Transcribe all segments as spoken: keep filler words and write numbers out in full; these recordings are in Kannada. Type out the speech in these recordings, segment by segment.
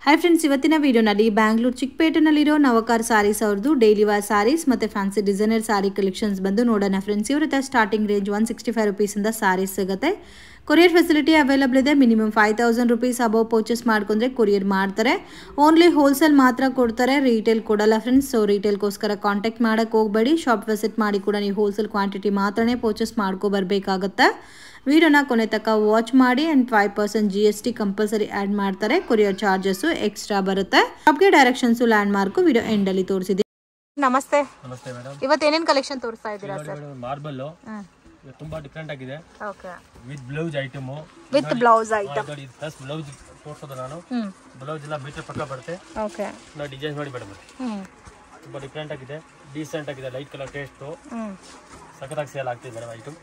हाय फ्रेंड्स ಇವತ್ತಿನ ವಿಡಿಯೋನಲ್ಲಿ ಬ್ಯಾಂಗ್ಳೂರ್ ಚಿಕ್ಕಪೇಟೆನಲ್ಲಿರೋ ನವಕಾರ್ ಸಾರೀಸ್ ಅವರದು ಡೈಲಿ ವೇರ್ ಸಾರೀಸ್ ಮತ್ತೆ ಫ್ಯಾನ್ಸಿ ಡಿಸೈನರ್ ಸಾರಿ ಕಲೆಕ್ಷನ್ಸ್ ಬಂದು ನೋಡೋಣ ಫ್ರೆಂಡ್ಸ್. ಇವರ ಹತ್ರ starting range one sixty five rupees ಇಂದ ಸಾರೀಸ್ ಸಿಗುತ್ತೆ. ಕೊರಿಯರ್ ಫೆಸಿಲಿಟಿ ಅವೈಲಬಲ್ ಇದೆ. Minimum five thousand rupees above purchase ಮಾಡ್ಕೊಂಡ್ರೆ ಕೊರಿಯರ್ ಮಾಡ್ತಾರೆ. ಓನ್ಲಿ ಹೋಲ್ಸೇಲ್ ಮಾತ್ರ ಕೊಡ್ತಾರೆ, ರೀಟೇಲ್ ಕೊಡಲ್ಲ ಫ್ರೆಂಡ್ಸ್. ಸೊ ರೀಟೇಲ್ಗೋಸ್ಕರ ಕಾಂಟ್ಯಾಕ್ಟ್ ಮಾಡಕ್ಕೆ ಹೋಗಬೇಡಿ. ಶಾಪ್ ವಿಸಿಟ್ ಮಾಡಿ ಕೂಡ ನೀವು ಹೋಲ್ಸೇಲ್ ಕ್ವಾಂಟಿಟಿ ಮಾತ್ರನೇ ಪರ್ಚೇಸ್ ಮಾಡ್ಕೊ ಬರಬೇಕಾಗುತ್ತೆ. ವಿಡಿಯೋನ ಕೊನೆ ತನಕ ವಾಚ್ ಮಾಡಿ and five percent G S T compulsory add ಮಾಡ್ತಾರೆ. ಕೊರಿಯರ್ ಚಾರ್ಜಸ್ಸು ಎಕ್ಸ್ಟ್ರಾ ಬರುತ್ತೆ. ಶಾಪ್ಗೆ ಡೈರೆಕ್ಷನ್ಸು ಲ್ಯಾಂಡ್ ಮಾರ್ಕು ವಿಡಿಯೋ ಎಂಡಲ್ಲಿ ತೋರಿಸಿದೆ. ನಮಸ್ತೆ ನಮಸ್ತೆ ಮೇಡಮ್. ಇವತ್ತು ಏನೇನು ಕಲೆಕ್ಷನ್ ತೋರಿಸ್ತಾ ಇದ್ದೀರಾ ಸರ್? ಮಾರ್ಬಲ್ ತುಂಬಾ ಡಿಫರೆಂಟ್ ಆಗಿದೆ. Okay, with blouse item with blouse item. ನೋಡಿ ಪ್ಲಸ್ ಬ್ಲೌಸ್ ತೋರಿಸೋದು ನಾನು. ಬ್ಲೌಸ್ ಎಲ್ಲ ಮೀಟರ್ ಪಕ್ಕ ಬರುತ್ತೆ. ಓಕೆ, ನಾವು ಡಿಸೈನ್ ಮಾಡಿ ಮೇಡಮ್. ತುಂಬಾ ಡಿಫರೆಂಟ್ ಆಗಿದೆ, ಡೀಸೆಂಟ್ ಆಗಿದೆ. ಲೈಟ್ ಕಲರ್ ಟೇಸ್ಟ್ ಸಖತ್ತಾಗಿ ಸೇಲ್ ಆಗ್ತಿದೆ ಮೇಡಮ್ ಐಟಮ್.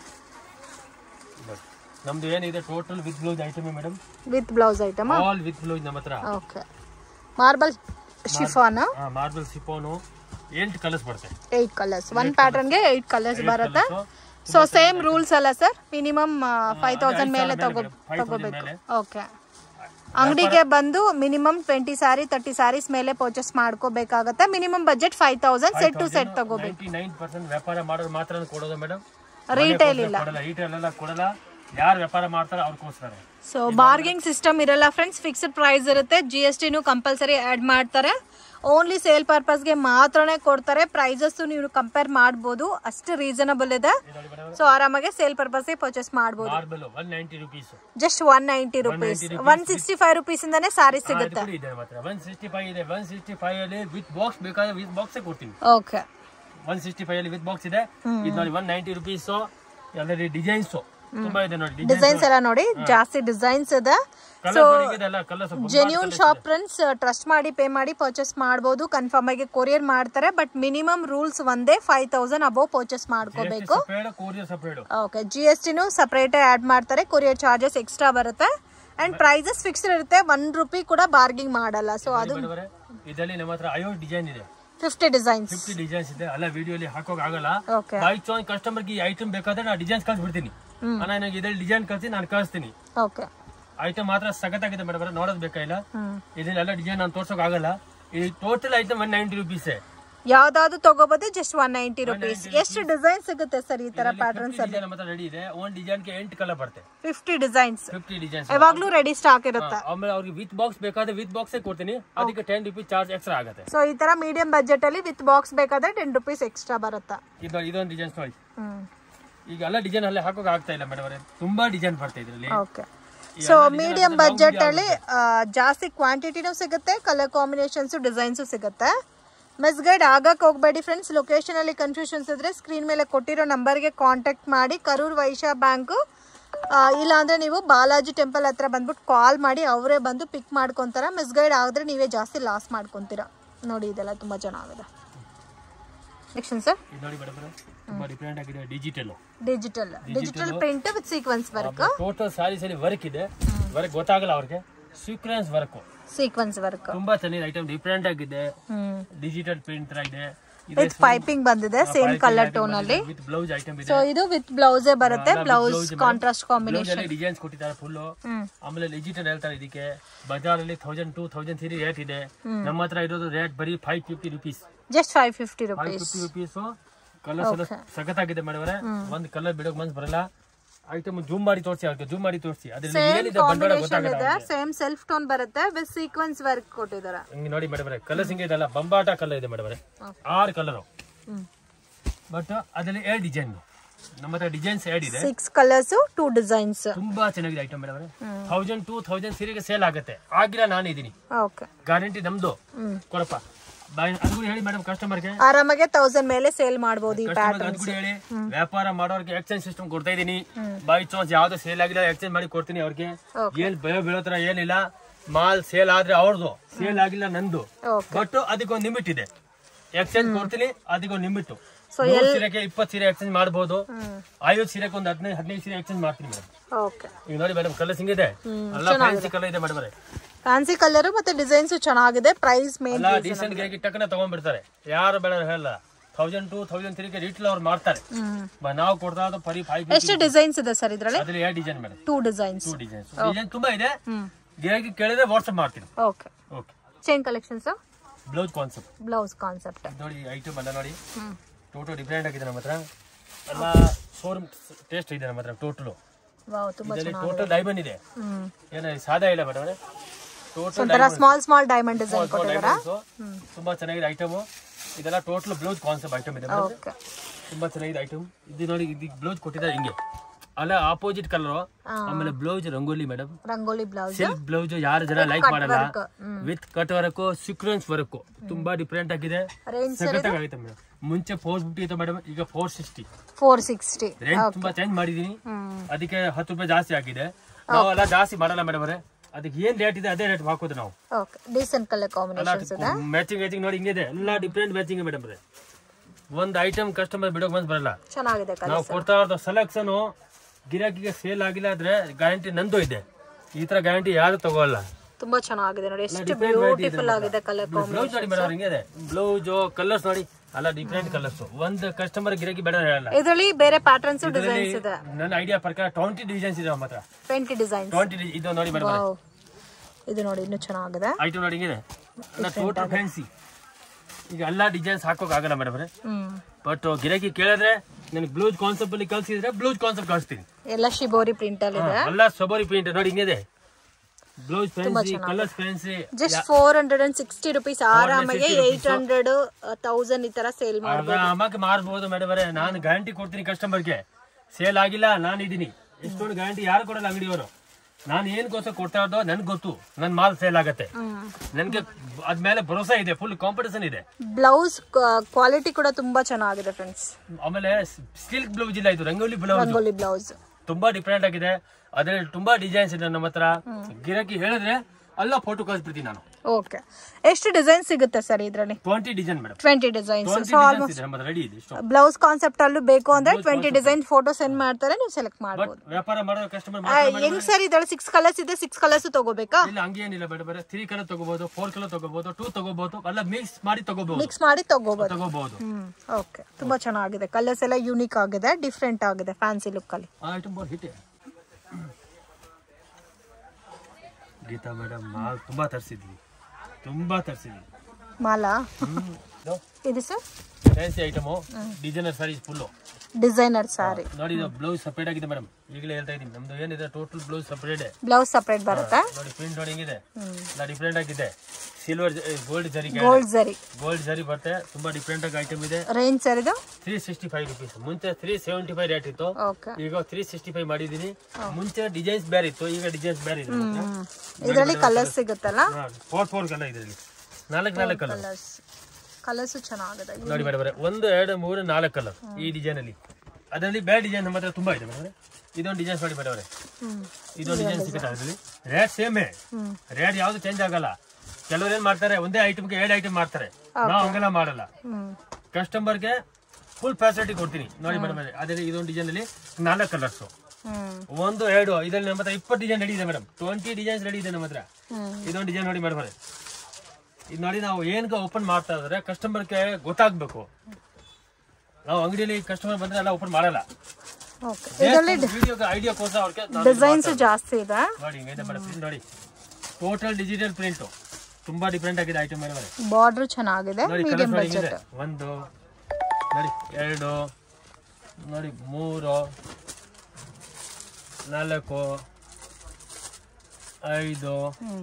ನಮ್ದು ಏನಿದೆ total with blouse item madam. With blouse item all with blouse ನಮ್ಮ ಹತ್ರ. Okay, marble chiffon. ಹಾ, ಮಾರ್ಬಲ್ ಶಿಫಾನ್ ಎಂಟು ಕಲರ್ಸ್ ಬರುತ್ತೆ. ಏಟ್ ಕಲರ್ಸ್, ಒನ್ ಪ್ಯಾಟರ್ನ್ ಗೆ ಏಟ್ ಕಲರ್ಸ್ ಬರುತ್ತೆ. ಸೊ ಸೇಮ್ ರೂಲ್ಸ್ ಅಲ್ಲ ಸರ್? ಮಿನಿಮಮ್ ಫೈವ್ ತೌಸಂಡ್ ಮೇಲೆ ತಗೋ ತಗೋಬೇಕು. ಓಕೆ, ಅಂಗಡಿಗೆ ಬಂದು minimum twenty sari thirty saris ಮೇಲೆ ಪರ್ಚೇಸ್ ಮಾಡ್ಕೋಬೇಕಾಗತ್ತೆ. Minimum budget five thousand set to set ತಗೋಬೇಕು. ನೈಂಟಿ ನೈನ್ ಪರ್ಸೆಂಟ್ ವ್ಯಾಪಾರ ಮಾಡೋರು ಮಾತ್ರ ಕೊಡೋದು ಮೇಡಮ್. ರಿಟೇಲ್ ಇಲ್ಲ, ರಿಟೇಲ್ ಎಲ್ಲ ಕೊಡಲ್ಲ. ಯಾರು ವ್ಯಾಪಾರ ಮಾಡ್ತಾರೆ ಅವ್ರಿಗೋಸ್ಕರ. ಸೊ ಬಾರ್ಗಿಂಗ್ ಸಿಸ್ಟಮ್ ಇರಲ್ಲ ಫ್ರೆಂಡ್ಸ್. ಫಿಕ್ಸ್ಡ್ ಪ್ರೈಸ್ ಇರುತ್ತೆ. ಜಿ ಎಸ್ ಟಿನೂ ಕಂಪಲ್ಸರಿ ಆ್ಯಡ್ ಮಾಡ್ತಾರೆ. ಓನ್ಲಿ ಸೇಲ್ ಪರ್ಪಸ್ಗೆ ಮಾತ್ರನೇ ಕೊಡ್ತಾರೆ. ಪ್ರೈಸಸ್ ನೀವು ಕಂಪೇರ್ ಮಾಡ್ಬೋದು, ಅಷ್ಟು ರೀಸನಬಲ್ ಇದೆ. ಸೊ ಆರಾಮಾಗಿ ಸೇಲ್ ಪರ್ಪಸ್ಗೆ ಪರ್ಚೇಸ್ ಮಾಡ್ಬೋದು. Just one ninety rupees, one sixty five rupees ಇಂದಾನೆ ಸಾರಿ ಸಿಗುತ್ತೆ. ಓಕೆ, ಒನ್ ಸಿಕ್ಸ್ಟಿ ಫೈವ್ ಅಲ್ಲಿ ವಿತ್ ಬಾಕ್ಸ್ ಇದೆ. ಇದು ನೋಡಿ ಒನ್ ನೈಂಟಿ ರುಪೀಸ್. ಎಲ್ಲರಿ ಡಿಸೈನ್ಸ್ ತುಂಬಾ ಇದೆ ನೋಡಿ. ಡಿಸೈನ್ಸ್ ಎಲ್ಲ ನೋಡಿ, ಜಾಸ್ತಿ ಡಿಸೈನ್ಸ್ ಇದೆ. So genuine shop friends, trust ಮಾಡಿ ಪೇ ಮಾಡಿ ಪರ್ಚೇಸ್ ಮಾಡಬಹುದು. ಕನ್ಫರ್ಮ್ ಆಗಿ ಕೊರಿಯರ್ ಮಾಡ್ತಾರೆ. ಬಟ್ ಮಿನಿಮಮ್ ರೂಲ್ಸ್ ಒಂದೇ, ಫೈವ್ ತೌಸಂಡ್ ಅಬೌವ್ ಪರ್ಚೇಸ್ ಮಾಡ್ಕೋಬೇಕು. Okay, G S ಟಿನೂ separate add ಮಾಡ್ತಾರೆ. ಕೊರಿಯರ್ ಚಾರ್ಜಸ್ ಎಕ್ಸ್ಟ್ರಾ ಬರುತ್ತೆ ಅಂಡ್ ಪ್ರೈಸಸ್ ಫಿಕ್ಸ್ಡ್ ಇರುತ್ತೆ. ಒನ್ ರುಪಿ ಕೂಡ ಬಾರ್ಗಿಂಗ್ ಮಾಡಲ್ಲ. ಸೊ ಅದು ಇದರಲ್ಲಿ ನಮ್ಮ ಹತ್ರ ಐವತ್ತು ಡಿಸೈನ್ ಇದೆ. ಫಿಫ್ಟಿ ಡಿಸೈನ್ಸ್ ಫಿಫ್ಟಿ ಡಿಸೈನ್ಸ್ ಇದೆ. ಅಲ್ಲ ವಿಡಿಯೋಲಿ ಹಾಕೋಕ್ ಆಗಲ್ಲ. ಬೈ ಚಾಯ್ಸ್ ಕಸ್ಟಮರ್ ಗೆ ಐಟಮ್ ಬೇಕಾದ್ರೆ ನಾನು ಡಿಸೈನ್ಸ್ ಕಳ್ಸಿಬಿಡ್ತೀನಿ. ಅಣ್ಣ ನನಗೆ ಇದರಲ್ಲಿ ಡಿಸೈನ್ ಕಳ್ಸಿ ನಾನು ಕಳಿಸ್ತೀನಿ. ಓಕೆ, ಐಟಮ್ ಮಾತ್ರ ಸಖತ್ತಾಗಿದೆ ಮೇಡಮ್. ನೋಡೋದ್ ಬೇಕಾಗಿಲ್ಲ. ಇದನ್ನೆಲ್ಲ ಡಿಸೈನ್ ನಾನು ತೋರ್ಸೋಕ್ ಆಗಲ್ಲ. ಈ total item one ninety rupees. ಯಾವ್ದಾದ್ರು ತಗೋಬಹುದು, ಜಸ್ಟ್ ಒನ್ ನೈಂಟಿ ರುಪೀಸ್. ಎಷ್ಟು ಡಿಸೈನ್ ಸಿಗುತ್ತೆ ಸರ್ ಈ ತರ ಪ್ಯಾಟರ್ನ್ಸ್ ಅಲ್ಲಿ? ನಮ್ಮ ಹತ್ರ ರೆಡಿ ಇದೆ. ಒಂದ್ ಡಿಸೈನ್ ಗೆ ಎಂಟು ಕಲರ್ ಬರುತ್ತೆ. ಫಿಫ್ಟಿ ಡಿಸೈನ್ಸ್ ಫಿಫ್ಟಿ ಡಿಸೈನ್ಸ್ ಯಾವಾಗ್ಲೂ ರೆಡಿ ಸ್ಟಾಕ್ ಇರುತ್ತೆ. ಆಮೇಲೆ ಅವ್ರಿಗೆ ವಿತ್ ಬಾಕ್ಸ್ ಬೇಕಾದ್ರೆ ವಿತ್ ಬಾಕ್ಸ್ ಕೊಡ್ತೀನಿ. ಅದಕ್ಕೆ ಟೆನ್ ರುಪೀಸ್ ಚಾರ್ಜ್ ಎಕ್ಸ್ಟ್ರಾ ಆಗುತ್ತೆ. ಸೊ ಈ ತರ ಮೀಡಿಯಂ ಬಜೆಟ್ ಅಲ್ಲಿ ವಿತ್ ಬಾಕ್ಸ್ ಬೇಕಾದ್ರೆ ಟೆನ್ ರುಪೀಸ್ ಎಕ್ಸ್ಟ್ರಾ ಬರುತ್ತೆ. ಇದು ಇದೊಂದು ಡಿಸೈನ್ಸ್ ನೋಡಿ. ಈಗ ಎಲ್ಲ ಡಿಸೈನ್ ಅಲ್ಲೇ ಹಾಕೋಕ್ ಆಗ್ತಾ ಇಲ್ಲ ಮೇಡಮ್. ತುಂಬಾ ಡಿಸೈನ್ ಬರ್ತಾ ಇದ್ರಲ್ಲಿ. ಓಕೆ, ಸೊ ಮೀಡಿಯಂ ಬಜೆಟ್ ಅಲ್ಲಿ ಜಾಸ್ತಿ ಕ್ವಾಂಟಿಟಿನೂ ಸಿಗುತ್ತೆ, ಕಲರ್ ಕಾಂಬಿನೇಷನ್ಸ್ ಡಿಸೈನ್ಸ್ ಸಿಗುತ್ತೆ. ಮಿಸ್ಗೈಡ್ ಆಗಕ್ಕೆ ಹೋಗಬೇಡಿ ಫ್ರೆಂಡ್ಸ್. ಲೊಕೇಶನ್ ಅಲ್ಲಿ ಕನ್ಫ್ಯೂಷನ್ಸ್ ಇದ್ರೆ ಸ್ಕ್ರೀನ್ ಮೇಲೆ ಕೊಟ್ಟಿರೋ ನಂಬರ್ಗೆ ಕಾಂಟ್ಯಾಕ್ಟ್ ಮಾಡಿ. ಕರೂರ್ ವೈಶ್ಯ ಬ್ಯಾಂಕು ಇಲ್ಲಾಂದ್ರೆ ನೀವು ಬಾಲಾಜಿ ಟೆಂಪಲ್ ಹತ್ರ ಬಂದ್ಬಿಟ್ಟು ಕಾಲ್ ಮಾಡಿ, ಅವರೇ ಬಂದು ಪಿಕ್ ಮಾಡ್ಕೊಂತಾರ. ಮಿಸ್ಗೈಡ್ ಆಗಿದ್ರೆ ನೀವೇ ಜಾಸ್ತಿ ಲಾಸ್ ಮಾಡ್ಕೊಂತೀರಾ. ನೋಡಿ ಇದೆಲ್ಲ ತುಂಬಾ ಚೆನ್ನಾಗಿದೆ. ನೆಕ್ಸ್ಟ್ ಸರ್ ನೋಡಿ ಮೇಡಮ್, ತುಂಬಾ ಡಿಫರೆಂಟ್ ಆಗಿದೆ. Digital digital digital print with sequence work. Total sarees ಅಲ್ಲಿ ವರ್ಕ್ ಇದೆ. ವರ್ಕ್ ಗೊತ್ತಾಗಲ್ಲ ಅವ್ರಿಗೆ. ಸೀಕ್ವೆನ್ಸ್ ವರ್ಕ್, ಸೀಕ್ವೆನ್ಸ್ ವರ್ಕ್ ತುಂಬಾ ಚೆನ್ನಾಗಿದೆ. ಐಟಮ್ ಡಿಫರೆಂಟ್ ಆಗಿದೆ. ಡಿಜಿಟಲ್ ಪ್ರಿಂಟ್ ತರ ಇದೆ. ವಿತ್ ಪೈಪಿಂಗ್ ಬಂದಿದೆ ಸೇಮ್ ಕಲರ್ ಟೋನ್ ಅಲ್ಲಿ. ವಿತ್ ಬ್ಲೌಸ್ ಐಟಮ್ ಇದೆ. ಸೊ ಇದು ವಿತ್ ಬ್ಲೌಸ್ ಬರುತ್ತೆ. ಬ್ಲೌಸ್ ಕಾಂಟ್ರಾಸ್ಟ್ ಕಾಂಬಿನೇಷನ್ ಡಿಸೈನ್ಸ್ ಕೊಟ್ಟಿದ್ದಾರೆ ಫುಲ್. ಆಮೇಲೆ ಡಿಜಿಟಲ್ ಹೇಳ್ತಾರೆ ಇದಕ್ಕೆ. ಬಜಾರ್ ಅಲ್ಲಿ thousand two thousand three rate ಇದೆ. ನಮ್ಮ ಹತ್ರ ಇರೋದು ರೇಟ್ ಬರೀ five fifty rupees. Just five fifty rupees. Five fifty rupees. Colours ಸಖತ್ತಾಗಿದೆ ಮೇಡಮ್. ಒಂದ್ ಕಲರ್ ಬಿಡೋಕ್ ಮನ್ಸ್ ಬರಲ್ಲ. ಐಟಮ್ ಜೂಮ್ ಮಾಡಿ ತೋರಿಸಿ, ಅವ್ರಿಗೆ ಜೂಮ್ ಮಾಡಿ ತೋರಿಸಿ. ಅದ್ರಲ್ಲಿ ಏನಿದೆ ಬಂಡವಾಳ ಗೊತ್ತಾಗುತ್ತೆ. ಸೇಮ್ ಸೆಲ್ಫ್ ಟೋನ್ ಬರುತ್ತೆ ವಿತ್ ಸೀಕ್ವೆನ್ಸ್ ವರ್ಕ್ ಕೊಟ್ಟಿದ್ದಾರೆ. ಹಿಂಗೆ ನೋಡಿ ಮೇಡಮ್, ಕಲರ್ಸ್ ಹಿಂಗೆ ಇದೆಲ್ಲ ಬಂಬಾಟ ಕಲರ್ ಇದೆ ಮೇಡಮ್. ಆರು ಕಲರ್ ಬಟ್ ಅದರಲ್ಲಿ ಎರಡು ಡಿಸೈನ್. ನಮ್ಮ ಹತ್ರ ಡಿಸೈನ್ಸ್ ಎರಡು ಇದೆ. Six colours two designs. ತುಂಬಾ ಚೆನ್ನಾಗಿದೆ item madam. Thousand two thousand ಸೀರೆಗೆ ಸೇಲ್ ಆಗುತ್ತೆ. ಆಗಿಲ್ಲ ನಾನು ಇದೀನಿ. ಗ್ಯಾರಂಟಿ ನಮ್ದು ಕೊಡಪ್ಪ. ಹೇಳಿ ಮೇಡಮ್, ಕಸ್ಟಮರ್ಗೆ ಆರಾಮಾಗಿ ತೌಸಂಡ್ ಮೇಲೆ ಸೇಲ್ ಮಾಡಬಹುದು. ಹೇಳಿ ವ್ಯಾಪಾರ ಮಾಡೋರ್ಗೆ ಎಕ್ಸ್ಚೇಂಜ್ ಸಿಸ್ಟಮ್ ಕೊಡ್ತಾ ಇದೀನಿ. ಬೈ ಚಾನ್ಸ್ ಯಾವ್ದು ಸೇಲ್ ಆಗಿಲ್ಲ ಎಕ್ಸ್ಚೇಂಜ್ ಮಾಡಿ ಕೊಡ್ತೀನಿ ಅವ್ರಿಗೆ. ಏನ್ ಭಯ ಬೀಳೋ ತರ ಏನಿಲ್ಲ. ಮಾಲ್ ಸೇಲ್ ಆದ್ರೆ ಅವ್ರದ್ದು, ಸೇಲ್ ಆಗಿಲ್ಲ ನಂದು. ಬಟ್ ಅದಕ್ಕೊಂದು ಲಿಮಿಟ್ ಇದೆ. ಎಕ್ಸ್ಚೇಂಜ್ ಕೊಡ್ತೀನಿ, ಅದಕ್ಕೊಂದು ಲಿಮಿಟ್. ಸೀರೆಗೆ ಇಪ್ಪತ್ತು ಸೀರೆ ಎಕ್ಸ್ಚೇಂಜ್ ಮಾಡಬಹುದು. ಐವತ್ತು ಸೀರೆಗೆ ಒಂದು ಹದಿನೈದು ಹದಿನೈದು ಸೀರೆ ಎಕ್ಸ್ಚೇಂಜ್ ಮಾಡ್ತೀನಿ ಮೇಡಮ್. ಈಗ ನೋಡಿ ಮೇಡಮ್, ಕಲರ್ ಹಿಂಗಿದೆ. ಫ್ಯಾನ್ಸಿ ಕಲರ್ ಇದೆ ಮೇಡಮ್. ಫ್ಯಾನ್ಸಿ ಕಲರ್ ಮತ್ತೆ ಡಿಸೈನ್ಸ್ ಚೆನ್ನಾಗಿದೆ. ಪ್ರೈಸ್ ಮೇನ್ ಡೀಸೆಂಟ್ ಗೆ ಟಕ್ಕನ ತಗೊಂಡ್ಬಿಡ್ತಾರೆ. ಯಾರು ಬೇಡ ಹೇಳಲ್ಲ. Thousand two thousand three retail ಅವ್ರು ಮಾಡ್ತಾರೆ. ನಾವು ಕೊಡ್ತಾ ಪರಿ ಫೈವ್. ಎಷ್ಟು ಡಿಸೈನ್ಸ್ ಇದೆ ಸರ್ ಇದ್ರಲ್ಲಿ? ಅದ್ರಲ್ಲಿ ಎರಡು design madam. Two designs. Two designs design ತುಂಬಾ ಇದೆ. ಗಿರಾಕಿ ಕೇಳಿದ್ರೆ ವಾಟ್ಸ್ಆಪ್ ಮಾಡ್ತೀನಿ. Okay okay. Chain collections, blouse concept, blouse concept ನೋಡಿ. ಐಟಮ್ ಎಲ್ಲ ನೋಡಿ ಟೋಟಲ್ ಡಿಫ್ರೆಂಟ್ ಆಗಿದೆ ನಮ್ಮ ಹತ್ರ. ಎಲ್ಲ ಶೋರೂಮ್ ಟೇಸ್ಟ್ ಇದೆ ನಮ್ಮ ಹತ್ರ ಟೋಟಲ್. ವಾವ್, ತುಂಬಾ ಚೆನ್ನಾಗಿದೆ. ಟೋಟಲ್ ಡೈಮಂಡ್ ಇದೆ, ಏನ ಸಾದಾ ಇಲ್ಲ madam. Total small small diamond design ಕೊಟ್ಟಿದ್ದಾರೆ. ತುಂಬಾ ಚೆನ್ನಾಗಿದೆ ಐಟಮ್. ಇದೆಲ್ಲ ಟೋಟಲ್ ಬ್ಲೌಸ್ ಕಾನ್ಸೆಪ್ಟ್ ಐಟಮ್ ಇದೆ. ತುಂಬಾ ಚೆನ್ನಾಗಿದೆ ಐಟಮ್. ಇದು ನೋಡಿ, ಇದು ಬ್ಲೌಸ್ ಕೊಟ್ಟಿದ್ದಾರೆ ಹಿಂಗೆ, ಅಲ್ಲ ಆಪೋಸಿಟ್ ಕಲರ್. ಆಮೇಲೆ blouse rangoli madam, rangoli blouse, silk blouse. ಯಾರು ಜನ ಲೈಕ್ ಮಾಡಲ್ಲ, with cut work, sequence work, ತುಂಬಾ ಡಿಫ್ರೆಂಟ್ ಆಗಿದೆ, ಸಖತ್ತಾಗಿದೆ ಮೇಡಮ್. ಮುಂಚೆ ಫೋರ್ ಫಿಫ್ಟಿ ಇತ್ತು ಮೇಡಮ್, ಈಗ four sixty four sixty range ತುಂಬಾ ಚೇಂಜ್ ಮಾಡಿದೀನಿ. ಅದಕ್ಕೆ ಹತ್ತು ರೂಪಾಯಿ ಜಾಸ್ತಿ ಆಗಿದೆ. ನಾವೆಲ್ಲ ಜಾಸ್ತಿ ಮಾಡಲ್ಲ ಮೇಡಮ್ ಅವರೇ, ಅದಕ್ಕೆ ಏನ್ ರೇಟ್ ಇದೆ ಅದೇ ರೇಟ್ ಹಾಕೋದು ನಾವು. ಡಿಸೆಂಟ್ ಕಲರ್ ಕಾಂಬಿನೇಷನ್ಸ್ ಇದೆ, ಮ್ಯಾಚಿಂಗ್ ಮ್ಯಾಚಿಂಗ್ ನೋಡಿ ಹಿಂಗಿದೆ, ಎಲ್ಲ ಡಿಫ್ರೆಂಟ್ ಮ್ಯಾಚಿಂಗ್ ಮೇಡಮ್ ಅವರೇ. ಒಂದ್ ಐಟಮ್ ಕಸ್ಟಮರ್ ಬಿಡೋಕ್ ಮನ್ಸ್ ಬರಲ್ಲ. ಚೆನ್ನಾಗಿದೆ ನಾವು ಕೊಡ್ತಾ ಇರೋದು ಸೆಲೆಕ್ಷನ್. ಗಿರಾಕಿಗೆ ಸೇಲ್ ಆಗಿಲ್ಲ ಆದ್ರೆ ಗ್ಯಾರಂಟಿ ನಂದು ಇದೆ. ಈ ತರ ಗ್ಯಾರಂಟಿ ಯಾರು ತಗೋಲ್ಲ. ತುಂಬಾ ಚೆನ್ನಾಗಿದೆ ನೋಡಿ, ಎಷ್ಟು ಬ್ಯೂಟಿಫುಲ್ ಆಗಿದೆ ಕಲರ್ ಬ್ಲೌಸ್ ನೋಡಿ ಮೇಡಮ್. ಹಿಂಗಿದೆ ಬ್ಲೌಸ್, ಕಲರ್ಸ್ ನೋಡಿ, ಎಲ್ಲ ಡಿಫ್ರೆಂಟ್ ಕಲರ್ಸ್. ಒಂದು ಕಸ್ಟಮರ್ ಗಿರಾಕಿ ಬೇಡ ಹೇಳಲ್ಲ. ಇದರಲ್ಲಿ ಬೇರೆ ಪ್ಯಾಟರ್ನ್ಸ್ ಡಿಸೈನ್ಸ್ ಇದೆ. ನನ್ನ ಐಡಿಯಾ ಪ್ರಕಾರ ಟ್ವೆಂಟಿ ಡಿಸೈನ್ಸ್ ಇದೆ ನಮ್ಮ ಹತ್ರ. ಟ್ವೆಂಟಿ ಡಿಸೈನ್ಸ್ ಟ್ವೆಂಟಿ ಇದು ನೋಡಿ ಮೇಡಮ್. ಇದು ನೋಡಿ, ಇನ್ನೂ ಚೆನ್ನಾಗಿದೆ ಐಟಮ್ ನೋಡಿ ಹಿಂಗಿದೆ, ಟೋಟಲ್ ಫ್ಯಾನ್ಸಿ. ಈಗ ಎಲ್ಲಾ ಡಿಸೈನ್ಸ್ ಹಾಕೋಕ್ ಆಗಲ್ಲ ಮೇಡಮ್. ಬಟ್ ಗಿರಾಕಿ ಕೇಳಿದ್ರೆ ನನಗೆ ಬ್ಲೌಸ್ ಕಾನ್ಸೆಪ್ಟ್ ಅಲ್ಲಿ ಕಳ್ಸಿದ್ರೆ ಬ್ಲೌಸ್ ಕಾನ್ಸೆಪ್ಟ್ ಕಳಿಸ್ತೀನಿ. ಎಲ್ಲ ಶಿಬೋರಿ ಪ್ರಿಂಟ್ ಅಲ್ಲಿ ಇದೆ, ಎಲ್ಲ ಶಿಬೋರಿ ಪ್ರಿಂಟ್ ನೋಡಿ ಹಿಂಗಿದೆ. Blouse fancy, colours fancy. Just four hundred and sixty rupees ಆರಾಮಾಗಿ ಏಟ್ ಹಂಡ್ರೆಡ್ ತೌಸಂಡ್ ಈ ತರ ಸೇಲ್ ಮಾಡಬಹುದು. ಆರಾಮಾಗಿ ಮಾರ್ಬಹುದು ಮೇಡಮ್ ಅವರೇ. ನಾನು ಗ್ಯಾರಂಟಿ ಕೊಡ್ತೀನಿ ಕಸ್ಟಮರ್ಗೆ. ಸೇಲ್ ಆಗಿಲ್ಲ ನಾನು ಇದೀನಿ. ಎಷ್ಟೊಂದು ಗ್ಯಾರಂಟಿ ಯಾರು ಕೊಡಲ್ಲ ಅಂಗಡಿಯವರು. ನಾನು ಏನ್ಗೋಸ್ಕರ ಕೊಡ್ತಾ ಇರೋದು ನನ್ಗೆ ಗೊತ್ತು, ನನ್ ಮಾಲ್ ಸೇಲ್ ಆಗತ್ತೆ. ನನ್ಗೆ ಅದ್ಮೇಲೆ ಭರೋಸಾ ಇದೆ, ಫುಲ್ ಕಾಂಪಿಟೇಷನ್ ಇದೆ. ಬ್ಲೌಸ್ ಕ್ವಾಲಿಟಿ ಕೂಡ ತುಂಬಾ ಚೆನ್ನಾಗಿದೆ ಫ್ರೆಂಡ್ಸ್. ಆಮೇಲೆ ಸಿಲ್ಕ್ ಬ್ಲೌಸ್ ಇಲ್ಲ, ಇದು ರಂಗೋಲಿ ಬ್ಲೌಸ್. ರಂಗೋಲಿ ಬ್ಲೌಸ್ ತುಂಬಾ ಡಿಫ್ರೆಂಟ್ ಆಗಿದೆ. ಅದ್ರಲ್ಲಿ ತುಂಬಾ ಡಿಸೈನ್ಸ್ ಇದೆ ನಮ್ಮ ಹತ್ರ. ಗಿರಾಕಿ ಹೇಳಿದ್ರೆ ಎಲ್ಲ ಫೋಟೋ ಕಳಿಸ್ಬಿಡ್ತೀನಿ ನಾನು. ಓಕೆ, ಎಷ್ಟು ಡಿಸೈನ್ ಸಿಗುತ್ತೆ ಸರ್ ಇದರಲ್ಲಿ? Twenty design madam. Twenty designs ready ಇದೆ. ಬ್ಲೌಸ್ ಕಾನ್ಸೆಪ್ಟ್ ಅಲ್ಲೂ ಬೇಕು ಅಂದ್ರೆ ಟ್ವೆಂಟಿ ಡಿಸೈನ್ ಫೋಟೋ ಸೆಂಡ್ ಮಾಡ್ತಾರೆ, ನೀವು ಸೆಲೆಕ್ಟ್ ಮಾಡಬಹುದು. ವ್ಯಾಪಾರ ಮಾಡೋ ಕಸ್ಟಮರ್ ಹೆಂಗ್ ಸರ್ ಇದ್ರಲ್ಲಿ ಸಿಕ್ಸ್ ಕಲರ್ಸ್ ಇದೆ, ಸಿಕ್ಸ್ ಕಲರ್ಸ್ ತಗೋಬೇಕಾ? ಇಲ್ಲ, ಹಂಗೇನಿಲ್ಲ ಬೇಡ ಬೇಡ. ತ್ರೀ ಕಲರ್ ತಗೋಬಹುದು, ಫೋರ್ ಕಲರ್ ತಗೋಬಹುದು, ಟೂ ತಗೋಬಹುದು, ಎಲ್ಲ ಮಿಕ್ಸ್ ಮಾಡಿ ತಗೋಬಹುದು. ಮಿಕ್ಸ್ ಮಾಡಿ ತಗೋಬಹುದು ತಗೋಬಹುದು. ಓಕೆ, ತುಂಬಾ ಚೆನ್ನಾಗಿದೆ. ಕಲರ್ಸ್ ಎಲ್ಲ ಯೂನಿಕ್ ಆಗಿದೆ, ಡಿಫ್ರೆಂಟ್ ಆಗಿದೆ, ಫ್ಯಾನ್ಸಿ ಲುಕ್ ಅಲ್ಲಿ. ಐಟಮ್ ಬಹುತ್ ಹಿಟ್. ಗೀತಾ ಮೇಡಮ್ ಮಾಲ್ ತುಂಬಾ ತರಿಸಿದ್ವಿ, ತುಂಬಾ ತರಿಸಿದ್ವಿ ಮಾಲಾ. ಇದು sir fancy item, designer sari full designer sari ನೋಡಿ. ಇದು ಬ್ಲೌಸ್ ಸಪರೇಟ್ ಆಗಿದೆ ಮೇಡಮ್, ಈಗಲೇ ಹೇಳ್ತಾ ಇದೀನಿ. ನಮ್ದು ಏನಿದೆ total blouse separate. Blouse separate ಬರುತ್ತೆ ನೋಡಿ. ಪ್ರಿಂಟ್ ನೋಡಿ ಹಿಂಗಿದೆ, ಎಲ್ಲ ಡಿಫ್ರೆಂಟ್ ಆಗಿದೆ. Silver gold zari, gold zari gold zari ಬರುತ್ತೆ. ತುಂಬಾ ಡಿಫ್ರೆಂಟ್ ಆಗಿ ಐಟಮ್ ಇದೆ. ರೇಂಜ್ ಸರ್ ಇದು ತ್ರೀ ಸಿಕ್ಸ್ಟಿ ಫೈವ್ ರುಪೀಸ್. ಮುಂಚೆ ತ್ರೀ ಸೆವೆಂಟಿ ಫೈವ್ ರೇಟ್ ಇತ್ತು, ಈಗ ತ್ರೀ ಸಿಕ್ಸ್ಟಿ ಫೈವ್ ಮಾಡಿದೀನಿ. ಮುಂಚೆ ಡಿಸೈನ್ಸ್ ಬೇರೆ ಇತ್ತು, ಈಗ ಡಿಸೈನ್ಸ್ ಬೇರೆ ಇದೆ. ಇದರಲ್ಲಿ ಕಲರ್ಸ್ ಸಿಗುತ್ತಲ್ಲ, ಫೋರ್ ಫೋರ್ ಕಲರ್ ಇದರಲ್ಲಿ, ನಾಲ್ಕು ನಾಲ್ಕು ಕಲರ್. ಕಲರ್ಸ್ ಚೆನ್ನಾಗಿದೆ ನೋಡಿ ಮೇಡಮ್. ಒಂದು ಎರಡು ಮೂರು ನಾಲ್ಕು ಕಲರ್ ಈ ಡಿಸೈನ್ ಅಲ್ಲಿ. ಅದರಲ್ಲಿ ಬೇರೆ ಡಿಸೈನ್ ನಮ್ಮ ಹತ್ರ ತುಂಬಾ ಇದೆ ಮೇಡಮ್. ಇದೊಂದು ಡಿಸೈನ್ ನೋಡಿ ಮೇಡಮ್ ಅವರೇ, ಇದೊಂದು ಡಿಸೈನ್ ಸಿಗುತ್ತೆ. ಅದರಲ್ಲಿ ರೇಟ್ ಸೇಮೇ, ರೇಟ್ ಯಾವ್ದು ಚೇಂಜ್ ಆಗಲ್ಲ. ಕೆಲವರು ಏನ್ ಮಾಡ್ತಾರೆ, ಒಂದೇ ಐಟಮ್ಗೆ ಎರಡು ಐಟಮ್ ಮಾಡ್ತಾರೆ. ನಾವು ಹಂಗೆಲ್ಲ ಮಾಡಲ್ಲ. ಕಸ್ಟಮರ್ಗೆ ಫುಲ್ ಫೆಸಿಲಿಟಿ ಕೊಡ್ತೀನಿ ನೋಡಿ ಮೇಡಮ್. ಅದೇ ಇದೊಂದು ಡಿಸೈನ್ ಅಲ್ಲಿ ನಾಲ್ಕು ಕಲರ್ಸ್, ಒಂದು ಎರಡು. ಇದರಲ್ಲಿ ನಮ್ಮ ಹತ್ರ ಇಪ್ಪತ್ತು ಡಿಸೈನ್ ರೆಡಿ ಇದೆ ಮೇಡಮ್. ಟ್ವೆಂಟಿ ಡಿಸೈನ್ಸ್ ರೆಡಿ ಇದೆ ನಮ್ಮ ಹತ್ರ. ಇದೊಂದು ಡಿಸೈನ್ ನೋಡಿ ಮೇಡಮ್. ಇದು ನೋಡಿ, ನಾವು ಏನ್ಗ ಓಪನ್ ಮಾಡ್ತಾ ಇದ್ರೆ ಕಸ್ಟಮರ್ಗೆ ಗೊತ್ತಾಗ್ಬೇಕು. ನಾವು ಅಂಗಡಿಯಲ್ಲಿ ಕಸ್ಟಮರ್ ಬಂದ್ರೆ ಎಲ್ಲ ಓಪನ್ ಮಾಡಲ್ಲ. ಐಡಿಯಾ ಕೋಸ ಅವ್ರಿಗೆ ಡಿಸೈನ್ಸ್ ಜಾಸ್ತಿ ಇದೆ ನೋಡಿ. ನೋಡಿ ಟೋಟಲ್ ಡಿಜಿಟಲ್ ಪ್ರಿಂಟ್, ತುಂಬಾ ಡಿಫ್ರೆಂಟ್ ಆಗಿದೆ ಐಟಮ್ ಮೇಲೆ. ಬಾರ್ಡರ್ ಚೆನ್ನಾಗಿದೆ, ಮೀಡಿಯಂ ಬಜೆಟ್. ಒಂದು ನೋಡಿ, ಎರಡು ನೋಡಿ, ಮೂರು, ನಾಲ್ಕು, ಐದು,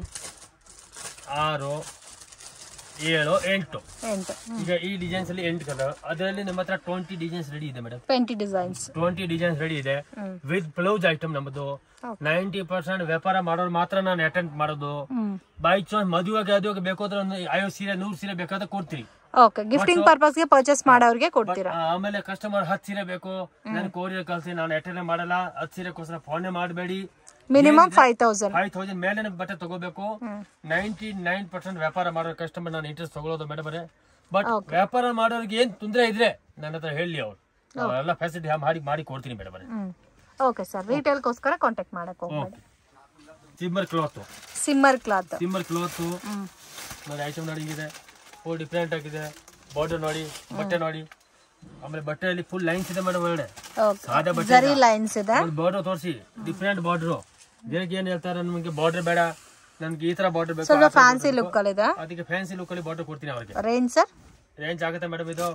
ಆರು, ಏಳು, ಎಂಟು. ಈಗ ಈ ಡಿಸೈನ್ಸ್ ಅಲ್ಲಿ ಎಂಟು ಕಲರ್. ಅದರಲ್ಲಿ ನಮ್ಮ ಹತ್ರ ಟ್ವೆಂಟಿ ಡಿಸೈನ್ಸ್ ರೆಡಿ ಇದೆ madam. Twenty designs twenty designs ready ಇದೆ ವಿತ್ ಬ್ಲೌಸ್ ಐಟಮ್ ನಮ್ಮದು. ನೈಂಟಿ ಪರ್ಸೆಂಟ್ ವ್ಯಾಪಾರ ಮಾಡೋರು ಮಾತ್ರ ನಾನು ಅಟೆಂಡ್ ಮಾಡೋದು. ಬೈ ಚಾನ್ಸ್ ಮದುವೆಗೆ ಅದಕ್ಕೆ ಬೇಕಾದ್ರೆ ಒಂದು ಐವತ್ತು ಸೀರೆ ನೂರು ಸೀರೆ ಬೇಕಾದ್ರೆ ಕೊಡ್ತೀವಿ. ಓಕೆ, ಗಿಫ್ಟಿಂಗ್ ಪರ್ಪಸ್ ಗೆ ಪರ್ಚೇಸ್ ಮಾಡೋರಿಗೆ ಕೊಡ್ತೀರಾ. ಆಮೇಲೆ ಕಸ್ಟಮರ್ ಹತ್ತು ಸೀರೆ ಬೇಕು, ನಾನು ಕೋರಿಯರ್ ಕಳ್ಸಿ, ನಾನು ಅಟೆಂಡ್ ಮಾಡಲ್ಲ. ಹತ್ತು ಸೀರೆಗೋಸ್ಕರ ಫೋನ್ ಮಾಡಬೇಡಿ. Minimum five thousand five thousand ಮೇಲೆ ಬಟ್ಟೆ ತಗೋಬೇಕು. ನೈಂಟಿ ನೈನ್ ಪರ್ಸೆಂಟ್ ವ್ಯಾಪಾರ ಮಾಡೋ ಕಸ್ಟಮರ್ ನಾನು ಇಂಟ್ರೆಸ್ಟ್ ತಗೊಳ್ಳೋದು ಮೇಡಮ್. ಬಟ್ ವ್ಯಾಪಾರ ಮಾಡೋರಿಗೆ ಏನ್ ತೊಂದರೆ ಇದ್ರೆ ನನ್ನ ಹತ್ರ ಹೇಳಿ, ಅವ್ರು ಎಲ್ಲ ಫೆಸಿಲಿಟಿ ಮಾಡಿ ಮಾಡಿ ಕೊಡ್ತೀನಿ ಮೇಡಮ್. ಓಕೆ ಸರ್, ರಿಟೇಲ್ ಗೋಸ್ಕರ ಕಾಂಟ್ಯಾಕ್ಟ್ ಮಾಡಕ್ ಹೋಗ್ಬೇಡಿ. Shimmer cloth, shimmer cloth, shimmer cloth ನೋಡಿ. ಐಟಮ್ ನೋಡಿ ಇದೆ, ಫುಲ್ ಡಿಫ್ರೆಂಟ್ ಆಗಿದೆ. ಬಾರ್ಡರ್ ನೋಡಿ, ಬಟ್ಟೆ ನೋಡಿ. ಆಮೇಲೆ ಬಟ್ಟೆಯಲ್ಲಿ ಫುಲ್ ಲೈನ್ಸ್ ಇದೆ ಮೇಡಮ್. ಒಳ್ಳೆ ಸಾದಾ ಬಟ್ಟೆ ಲೈನ್ಸ್ ಇದೆ. ಬಾರ್ಡರ್ ತೋರಿಸಿ, ಡಿಫ್ರೆಂಟ್ ಬಾರ್ಡರ್. ಬೇರೆ ಏನ್ ಹೇಳ್ತಾರೆ, ನಮಗೆ ಬಾರ್ಡರ್ ಬೇಡ, ನನಗೆ ಈ ತರ ಬಾರ್ಡರ್ ಬೇಕು, ಸ್ವಲ್ಪ ಫ್ಯಾನ್ಸಿ ಲುಕ್ ಅಲ್ಲಿ ಇದೆ, ಅದಕ್ಕೆ ಫ್ಯಾನ್ಸಿ ಲುಕ್ ಅಲ್ಲಿ ಬಾರ್ಡರ್ ಕೊಡ್ತೀನಿ ಅವರಿಗೆ. ರೇಂಜ್ ಸರ್ ರೇಂಜ್ ಆಗುತ್ತೆ ಮೇಡಮ್ ಇದು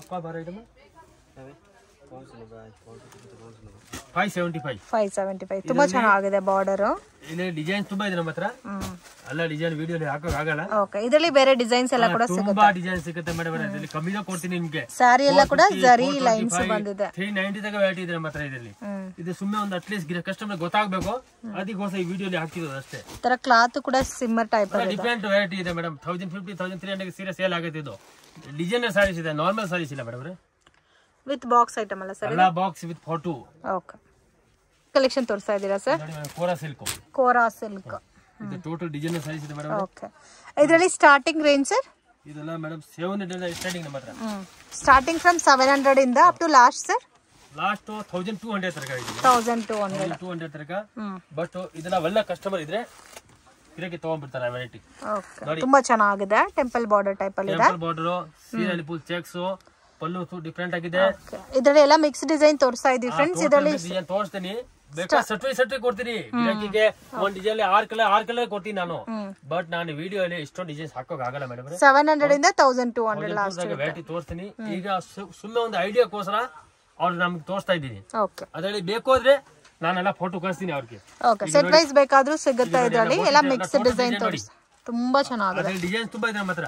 five seventy five five seventy five ತುಂಬಾ ಚೆನ್ನಾಗಿದೆ ಬಾರ್ಡರ್. ಇಲ್ಲಿ ಡಿಸೈನ್ ತುಂಬಾ ಇದೆ ನಮ್ಮ ಹತ್ರ, ಅಲ್ಲ ಡಿಸೈನ್ ವಿಡಿಯೋ ಹಾಕೋಕ್ ಆಗಲ್ಲ. ಓಕೆ, ಇದರಲ್ಲಿ ಬೇರೆ ಡಿಸೈನ್ಸ್ ಎಲ್ಲ ಕೂಡ ಸಿಗುತ್ತೆ, ತುಂಬಾ ಡಿಸೈನ್ ಸಿಗುತ್ತೆ ಮೇಡಮ್. ಇದರಲ್ಲಿ ಕಮ್ಮಿದ ಕೊಡ್ತೀನಿ ನಿಮ್ಗೆ. ಸಾರಿ ಎಲ್ಲ ಕೂಡ ಜರಿ ಲೈನ್ಸ್ ಬಂದಿದೆ. ತ್ರೀ ನೈಂಟಿ ತನಕ ವೆರೈಟಿ ಇದೆ ನಮ್ಮ ಹತ್ರ ಇದರಲ್ಲಿ. ಇದು ಸುಮ್ಮನೆ ಒಂದು ಅಟ್ಲೀಸ್ಟ್ ಕಸ್ಟಮರ್ ಗೊತ್ತಾಗಬೇಕು ಅದಕ್ಕೋಸ್ಕರ ಈ ವಿಡಿಯೋಲಿ ಹಾಕಿರೋದು ಅಷ್ಟೇ. ತರ ಕ್ಲಾತ್ ಕೂಡ ಸಿಮ್ಮರ್ ಟೈಪ್ ಇದೆ, ಡಿಫ್ರೆಂಟ್ ವೆರೈಟಿ ಇದೆ madam. Thousand fifty thousand three hundred ಸೀರೆ ಸೇಲ್ ಆಗುತ್ತೆ. ಇದು ಡಿಸೈನರ್ ಸಾರೀಸ್ ಇದೆ, ನಾರ್ಮಲ್ ಸಾರೀಸ್ ಇಲ್ಲ ಮೇಡಮ್. ವಿತ್ ಬಾಕ್ಸ್ ಐಟಮ್ ಅಲ್ಲ ಸರ್? ಎಲ್ಲ box with photo. Okay, collection ತೋರಿಸ್ತಾ ಇದ್ದೀರಾ sir? Kora silk. Kora silk ಇದು ಟೋಟಲ್ ಡಿಸೈನರ್ ಸಾರೀಸ್ ಇದೆ ಮೇಡಮ್. ಓಕೆ, ಇದರಲ್ಲಿ ಸ್ಟಾರ್ಟಿಂಗ್ ರೇಂಜ್ ಸರ್? ಇದೆಲ್ಲ ಮೇಡಮ್ ಸೆವೆನ್ ಹಂಡ್ರೆಡ್ ಸ್ಟಾರ್ಟಿಂಗ್ ನಮ್ಮ ಹತ್ರ. ಸ್ಟಾರ್ಟಿಂಗ್ ಫ್ರಮ್ ಸೆವೆನ್ ಹಂಡ್ರೆಡ್ ಇಂದ up to last sir? Last thousand two hundred ತನಕ ಇದೆ. Thousand two hundred two hundred ತನಕ. ಬಟ್ ಇದನ್ನ ಒಳ್ಳೆ ಕಸ್ಟಮರ್ ಇದ್ರೆ ಇದಕ್ಕೆ ತಗೊಂಡ್ಬಿಡ್ತಾರೆ ವೆರೈಟಿ. ಓಕೆ, ತುಂಬಾ ಚೆನ್ನಾಗಿದೆ. ಟೆಂಪಲ್ ಬಾರ್ಡರ್ ಟೈಪ್ ಅಲ್ಲಿ ಇದೆ. ಟೆಂಪಲ್ ಬಾರ್ಡರ್, ಸೀರೆಯಲ್ಲಿ ಫುಲ್ ಚೆಕ್ಸ್, ಪಲ್ಲು ಡಿಫರೆಂಟ್ ಆಗಿದೆ. ಇದರಲ್ಲಿ ಎಲ್ಲ ಮಿಕ್ಸ್ ಡಿಸೈನ್ ತೋರಿಸ್ತಾ ಇದ್ದೀವಿ ಫ್ರೆಂಡ್ಸ್. ಇದರಲ್ಲಿ ಡಿಸೈನ್ ತೋರಿಸ್ತೀನಿ, ಬೇಕಾದ್ರೆ ಸಟ್ವಿ ಸಟ್ವಿ ಕೊಡ್ತೀನಿ. ಗಿರಾಕಿಗೆ ಒಂದ್ ಡಿಸೈನ್ ಆರ್ ಕಲರ್ ಆರ್ ಕಲರ್ ಕೊಡ್ತೀನಿ ನಾನು. ಬಟ್ ನಾನು ವಿಡಿಯೋ ಅಲ್ಲಿ ಇಷ್ಟೊಂದು ಡಿಸೈನ್ಸ್ ಹಾಕೋಕ್ ಆಗಲ್ಲ ಮೇಡಮ್. ಸೆವೆನ್ ಹಂಡ್ರೆಡ್ ಇಂದ thousand two hundred last variety ತೋರಿಸ್ತೀನಿ. ಈಗ ಸುಮ್ಮನೆ ಒಂದು ಐಡಿಯಾಕೋಸ್ಕರ ಅವ್ರು ನಮ್ಗೆ ತೋರಿಸ್ತಾ ಇದ್ದೀನಿ. ಓಕೆ, ಅದರಲ್ಲಿ ಬೇಕಾದ್ರೆ ನಾನೆಲ್ಲ ಫೋಟೋ ಕಳಿಸ್ತೀನಿ ಅವ್ರಿಗೆ. ಓಕೆ, ಸೆಟ್ ವೈಸ್ ಬೇಕಾದ್ರೂ ಸಿಗುತ್ತೆ. ಇದರಲ್ಲಿ ಎಲ್ಲ ಮಿಕ್ಸ್ ಡಿಸೈನ್ ತೋರಿಸ್ ತುಂಬಾ ಚೆನ್ನಾಗಿದೆ. ಡಿಸೈನ್ ತುಂಬಾ ಇದೆ ನಮ್ಮ ಹತ್ರ.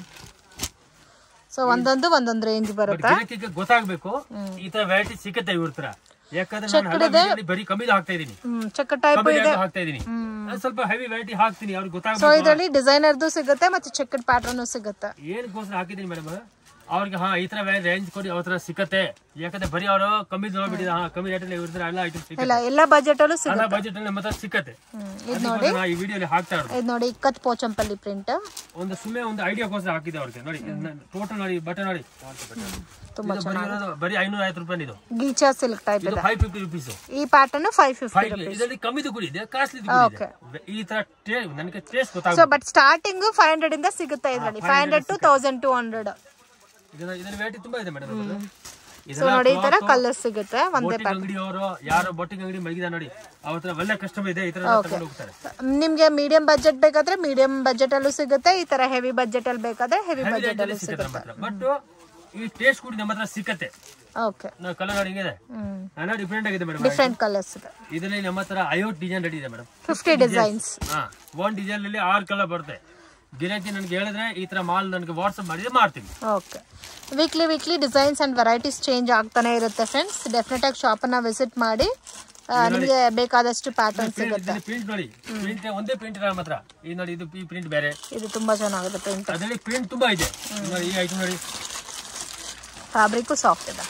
ಸೊ ಒಂದೊಂದು ಒಂದೊಂದು ರೇಂಜ್ ಬರುತ್ತೆ. ಗಿರಾಕಿಗೆ ಗೊತ್ತಾಗ್ಬೇಕು ಈ ತರ ವೆರೈಟಿ ಸಿಗುತ್ತೆ ಇವ್ರ ಹತ್ರ. ಯಾಕಂದ್ರೆ ನಾನು ಬರೀ ಕಮ್ಮಿ ಹಾಕ್ತಾ ಇದೀನಿ, ಚೆಕ್ ಟೈಪ್ ಇದೆ ಹಾಕ್ತಾ ಇದೀನಿ. ಸ್ವಲ್ಪ ಹೆವಿ ವೆರೈಟಿ ಹಾಕ್ತೀನಿ ಅವ್ರಿಗೆ ಗೊತ್ತಾಗ್ಬೇಕು. ಸೊ ಇದರಲ್ಲಿ ಡಿಸೈನರ್ದು ಸಿಗುತ್ತೆ ಮತ್ತೆ ಚೆಕ್ಡ್ ಪ್ಯಾಟರ್ನ್ ಸಿಗುತ್ತೆ. ಏನಕ್ಕೋಸ್ಕರ ಹಾಕಿದೀನಿ ಮೇಡಮ್ ಅವ್ರಿಗೆ, ಹಾ ಈ ತರ ರೇಂಜ್ ಕೊಡಿ ಅವ್ರ ಹತ್ರ ಸಿಕ್ಕತ್ತೆ. ಯಾಕಂದ್ರೆ ಬರೀ ಅವರು ಕಮ್ಮಿ ನೋಡ್ಬಿಟ್ಟಿದ, ಹಾ ಕಮ್ಮಿ ರೇಟ್ ಅಲ್ಲಿ ಇವ್ರ ಎಲ್ಲ ಐಟಮ್ ಸಿಗುತ್ತೆ. ಎಲ್ಲ ಬಜೆಟ್ ಅಲ್ಲೂ ಸಿಗುತ್ತೆ, ಬಜೆಟ್ ಅಲ್ಲಿ ನಮ್ಮ ಹತ್ರ ಸಿಕ್ಕತ್ತೆ. ಇದು ನೋಡಿ, ಈ ವಿಡಿಯೋಲಿ ಹಾಕ್ತಾ ಇರೋದು ಇದು ನೋಡಿ ಇಕ್ಕತ್ ಪೋಚಂಪಲ್ಲಿ ಪ್ರಿಂಟ್. ಒಂದು ಸುಮ್ಮನೆ ಒಂದು ಐಡಿಯಾಕೋಸ್ಕರ ಹಾಕಿದೆ ಅವ್ರಿಗೆ. ನೋಡಿ ಟೋಟಲ್ ನೋಡಿ ಬಟನ್ ನೋಡಿ ತುಂಬಾ ಚೆನ್ನಾಗಿದೆ. ಬರೀ ಐನೂರ ಐವತ್ತು ರೂಪಾಯಿ ಇದು ಗೀಚಾ ಸಿಲ್ಕ್ ಟೈಪ್ ಇದೆ. ಫೈವ್ ಫಿಫ್ಟಿ ರುಪೀಸ್ ಈ ಪ್ಯಾಟರ್ನ್ ಫೈವ್ ಫಿಫ್ಟಿ ರುಪೀಸ್. ಇದರಲ್ಲಿ ಕಮ್ಮಿದು ಕೂಡ ಇದೆ, ಕಾಸ್ಟ್ಲಿ ಕೂಡ ಇದೆ. ಈ ತರ ನನಗೆ ಟೇಸ್ಟ್ ಗೊತ್ತಾಗುತ್ತೆ. So but starting five hundred ಇಂದ ಸಿಗುತ್ತೆ ಇದರಲ್ಲಿ. Five hundred to thousand two hundred. ಇದರ ವೆರೈಟಿ ತುಂಬಾ ಇದೆ ಮೇಡಮ್. ಸೊ ನೋಡಿ ಈ ತರ ಕಲರ್ ಸಿಗುತ್ತೆ ಒಂದೇ ಪ್ಯಾಟರ್ನ್. ಅಂಗಡಿ ಅವರು ಯಾರು ಬೊಟ್ಟಿಂಗ್ ಅಂಗಡಿ ಮಲಗಿದ ನೋಡಿ ಅವ್ರ ಹತ್ರ ಒಳ್ಳೆ ಕಸ್ಟಮರ್ ಇದೆ, ಈ ತರ ತಗೊಂಡು ಹೋಗ್ತಾರೆ. ನಿಮ್ಗೆ ಮೀಡಿಯಂ ಬಜೆಟ್ ಬೇಕಾದ್ರೆ ಮೀಡಿಯಂ ಬಜೆಟ್ ಅಲ್ಲೂ ಸಿಗುತ್ತೆ, ಈ ತರ ಹೆವಿ ಬಜೆಟ್ ಅಲ್ಲಿ ಬೇಕಾದ್ರೆ ಹೆವಿ ಬಜೆಟ್ ಅಲ್ಲೂ ಸಿಗುತ್ತೆ. ಬಟ್ ಈ ಟೇಸ್ಟ್ ಕೂಡ ನಮ್ಮ ಹತ್ರ ಸಿಕ್ಕತ್ತೆ. ಓಕೆ, ನಾವು ಕಲರ್ ನೋಡಿ ಇದೆ, ಎಲ್ಲ ಡಿಫರೆಂಟ್ ಆಗಿದೆ ಮೇಡಮ್. ಡಿಫರೆಂಟ್ ಕಲರ್ಸ್ ಇದೆ. ಇದರಲ್ಲಿ ನಮ್ಮ ಹತ್ರ ಐವತ್ತು ಡಿಸೈನ್ ರೆಡಿ ಇದೆ ಮೇಡಮ್. Fifty designs. ಹಾ, ಒಂದ್ ಡಿಸೈನ್ ಅಲ್ಲಿ ಆರು ಕಲರ್ ಬರುತ್ತೆ. ಗಿರಾಕಿ ನನಗೆ ಹೇಳಿದ್ರೆ ಈ ತರ ಮಾಲ್ ನನಗೆ ವಾಟ್ಸ್ಆಪ್ ಮಾಡಿದ್ರೆ ಮಾಡ್ತೀನಿ. Okay, weekly weekly designs and varieties change ಆಗ್ತಾನೆ ಇರುತ್ತೆ ಫ್ರೆಂಡ್ಸ್. ಡೆಫಿನೆಟ್ ಆಗಿ ಶಾಪ್ ಅನ್ನ ವಿಸಿಟ್ ಮಾಡಿ, ನಿಮಗೆ ಬೇಕಾದಷ್ಟು ಪ್ಯಾಟರ್ನ್ ಸಿಗುತ್ತೆ. ಪ್ರಿಂಟ್ ನೋಡಿ, ಪ್ರಿಂಟ್ ಒಂದೇ ಪ್ರಿಂಟ್ ನಮ್ಮ ಹತ್ರ. ಈ ನೋಡಿ ಇದು ಈ ಪ್ರಿಂಟ್ ಬೇರೆ, ಇದು ತುಂಬಾ ಚೆನ್ನಾಗಿದೆ ಪ್ರಿಂಟ್. ಅದರಲ್ಲಿ ಪ್ರಿಂಟ್ ತುಂಬಾ ಇದೆ. ನೋಡಿ ಈ ಐಟಮ್ ನೋಡಿ, ಫ್ಯಾಬ್ರಿಕ್ ಸಾಫ್ಟ್ ಇದೆ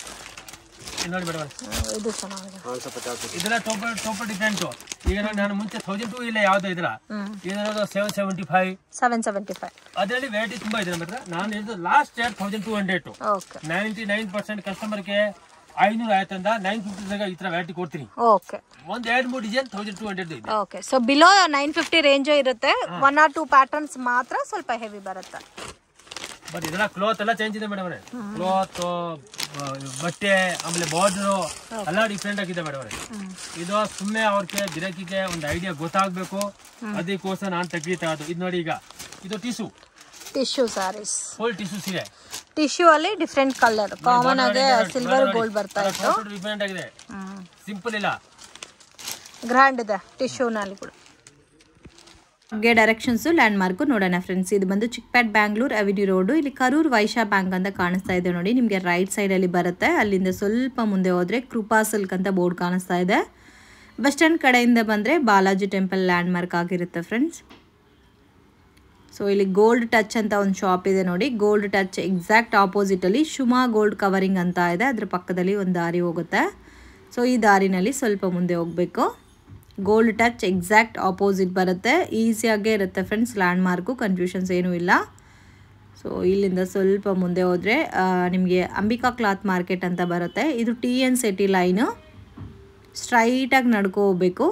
ನೋಡಿ ಮೇಡಮ್. ಇದು ಚೆನ್ನಾಗಿದೆ. ಇದೆಲ್ಲ ಟೋಪಲ್ ಟೋಪಲ್ ಡಿಫರೆಂಟ್. ಈಗ ನೋಡಿ ನಾನು ಮುಂಚೆ ತೌಸಂಡ್ ಟೂ ಇಲ್ಲ ಯಾವ್ದು ಇದ್ರ, ಇದರ seven seventy five seven seventy five ಅದರಲ್ಲಿ ವೆರೈಟಿ ತುಂಬಾ ಇದೆ ನಮ್ಮ ಹತ್ರ. ನಾನು ಹೇಳಿದ್ದು last rate thousand two hundred. Okay, ninety nine percent ಕಸ್ಟಮರ್ಗೆ ಐನೂರ ಆಯ್ತಂದ ನೈನ್ ಫಿಫ್ಟಿ ತನಕ ಈ ತರ ವೆರೈಟಿ ಕೊಡ್ತೀನಿ. ಓಕೆ, ಒಂದ್ ಎರಡ್ ಮೂರು ಡಿಸೈನ್ ತೌಸಂಡ್ ಟೂ ಹಂಡ್ರೆಡ್ ಇದೆ. Okay, so below nine fifty range ಇರುತ್ತೆ. ಒನ್ ಆರ್ ಟೂ ಪ್ಯಾಟರ್ನ್ಸ್ ಮಾತ್ರ ಸ್ವಲ್ಪ ಹೆವಿ ಬರುತ್ತೆ. ಬಟ್ ಇದೆಲ್ಲ ಕ್ಲಾತ್ ಎಲ್ಲ ಚೇಂಜ್ ಇದೆ ಮೇಡಮ್. ಕ್ಲಾತ್, ಬಟ್ಟೆ, ಆಮೇಲೆ ಬಾರ್ಡರ್ ಎಲ್ಲ ಡಿಫ್ರೆಂಟ್ ಆಗಿದೆ ಮೇಡಮ್. ಇದು ಸುಮ್ಮನೆ ಅವ್ರಿಗೆ ಗಿರಾಕಿಗೆ ಒಂದು ಐಡಿಯಾ ಗೊತ್ತಾಗ್ಬೇಕು, ಅದಕ್ಕೋಸ್ಕರ ನಾನು ತೆಗಿತಾ ಇದ್ದು. ಇದು ನೋಡಿ, ಈಗ ಇದು tissue tissue sarees, full tissue ಸೀರೆ. ಟಿಶ್ಯೂ ಅಲ್ಲಿ ಡಿಫರೆಂಟ್ ಕಲರ್, ಕಾಮನ್ ಆಗಿ ಸಿಲ್ವರ್ ಗೋಲ್ಡ್ ಬರ್ತಾ ಇತ್ತು. ಡಿಫರೆಂಟ್ ಆಗಿದೆ, ಸಿಂಪಲ್ ಇಲ್ಲ, ಗ್ರ್ಯಾಂಡ್ ಇದೆ ಟಿಶ್ಯೂ ನಲ್ಲಿ ಕೂಡ. ಗೆ ಡೈರೆಕ್ಷನ್ಸು ಲ್ಯಾಂಡ್ ಮಾರ್ಕು ನೋಡೋಣ ಫ್ರೆಂಡ್ಸ್. ಇದು ಬಂದು ಚಿಕ್ಪೇಟ್ ಬ್ಯಾಂಗ್ಳೂರ್ ಅವಿನ್ಯೂ ರೋಡು. ಇಲ್ಲಿ ಕರೂರ್ ವೈಶ್ಯ ಬ್ಯಾಂಕ್ ಅಂತ ಕಾಣಿಸ್ತಾ ಇದೆ ನೋಡಿ, ನಿಮಗೆ ರೈಟ್ ಸೈಡಲ್ಲಿ ಬರುತ್ತೆ. ಅಲ್ಲಿಂದ ಸ್ವಲ್ಪ ಮುಂದೆ ಹೋದರೆ ಕೃಪಾ ಸಿಲ್ಕ್ ಅಂತ ಬೋರ್ಡ್ ಕಾಣಿಸ್ತಾ ಇದೆ. ಬಸ್ ಸ್ಟ್ಯಾಂಡ್ ಕಡೆಯಿಂದ ಬಂದರೆ ಬಾಲಾಜಿ ಟೆಂಪಲ್ ಲ್ಯಾಂಡ್ ಮಾರ್ಕ್ ಆಗಿರುತ್ತೆ ಫ್ರೆಂಡ್ಸ್. ಸೊ ಇಲ್ಲಿ ಗೋಲ್ಡ್ ಟಚ್ ಅಂತ ಒಂದು ಶಾಪ್ ಇದೆ ನೋಡಿ. ಗೋಲ್ಡ್ ಟಚ್ ಎಕ್ಸಾಕ್ಟ್ ಆಪೋಸಿಟಲ್ಲಿ ಶುಮಾ ಗೋಲ್ಡ್ ಕವರಿಂಗ್ ಅಂತ ಇದೆ, ಅದ್ರ ಪಕ್ಕದಲ್ಲಿ ಒಂದು ದಾರಿ ಹೋಗುತ್ತೆ. ಸೊ ಈ ದಾರಿನಲ್ಲಿ ಸ್ವಲ್ಪ ಮುಂದೆ ಹೋಗಬೇಕು. ಗೋಲ್ಡ್ ಟಚ್ ಎಕ್ಸಾಕ್ಟ್ ಆಪೋಸಿಟ್ ಬರುತ್ತೆ. ಈಸಿಯಾಗೇ ಇರುತ್ತೆ ಫ್ರೆಂಡ್ಸ್, ಲ್ಯಾಂಡ್ ಮಾರ್ಕು, ಕನ್ಫ್ಯೂಷನ್ಸ್ ಏನೂ ಇಲ್ಲ. ಸೊ ಇಲ್ಲಿಂದ ಸ್ವಲ್ಪ ಮುಂದೆ ಹೋದರೆ ನಿಮಗೆ ಅಂಬಿಕಾ ಕ್ಲಾತ್ ಮಾರ್ಕೆಟ್ ಅಂತ ಬರುತ್ತೆ. ಇದು ಟಿ ಎನ್ ಸಿಟಿ ಲೈನು, ಸ್ಟ್ರೈಟಾಗಿ ನಡ್ಕೊ ಹೋಗ್ಬೇಕು.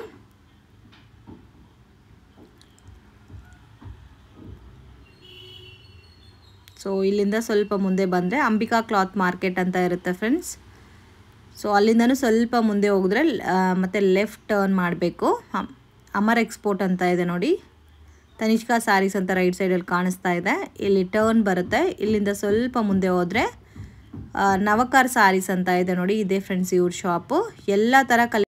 ಸೊ ಇಲ್ಲಿಂದ ಸ್ವಲ್ಪ ಮುಂದೆ ಬಂದರೆ ಅಂಬಿಕಾ ಕ್ಲಾತ್ ಮಾರ್ಕೆಟ್ ಅಂತ ಇರುತ್ತೆ ಫ್ರೆಂಡ್ಸ್. ಸೊ ಅಲ್ಲಿಂದನೂ ಸ್ವಲ್ಪ ಮುಂದೆ ಹೋಗಿದ್ರೆ ಮತ್ತೆ ಲೆಫ್ಟ್ ಟರ್ನ್ ಮಾಡಬೇಕು. ಅಮರ್ ಎಕ್ಸ್ಪೋರ್ಟ್ ಅಂತ ಇದೆ ನೋಡಿ. ತನಿಷ್ಕಾ ಸ್ಯಾರೀಸ್ ಅಂತ ರೈಟ್ ಸೈಡಲ್ಲಿ ಕಾಣಿಸ್ತಾ ಇದೆ. ಇಲ್ಲಿ ಟರ್ನ್ ಬರುತ್ತೆ. ಇಲ್ಲಿಂದ ಸ್ವಲ್ಪ ಮುಂದೆ ಹೋದರೆ ನವಕಾರ್ ಸ್ಯಾರೀಸ್ ಅಂತ ಇದೆ ನೋಡಿ. ಇದೇ ಫ್ರೆಂಡ್ಸ್ ಇವ್ರ ಶಾಪು. ಎಲ್ಲ ಥರ ಕಲೆ